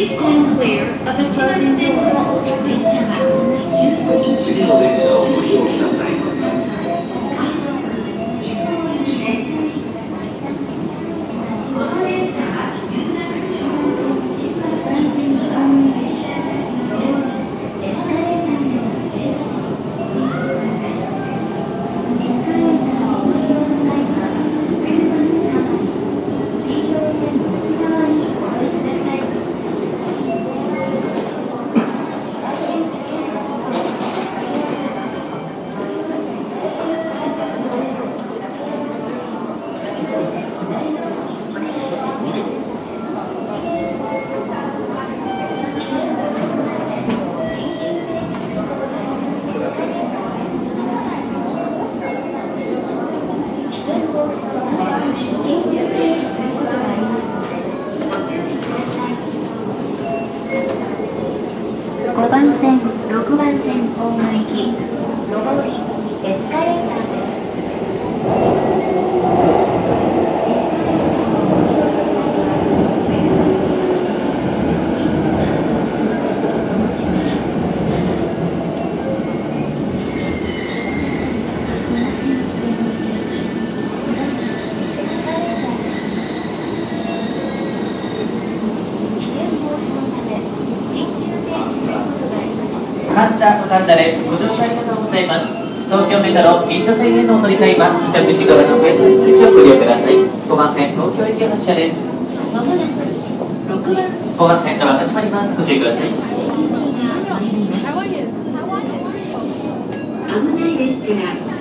Please stand clear of the Chiba線の電車は次の電車をご利用ください。 快速伊勢行きです。この電車は有楽町新橋線2番電車ですので、エスカレーターでの停止をご利用ください。エスカレーターをご利用の際は、車の側に、黄色い線の内側にお降りください。5番線、6番線ホーム行き、上り、エスカレーターです。 神田です。ご乗車ありがとうございます。東京メトロ銀座線へのお乗り換えは北口側の改札口をご利用ください。5番線東京駅発車です。 まもなく 5番線ドアが閉まります。ご注意ください。 危ないですから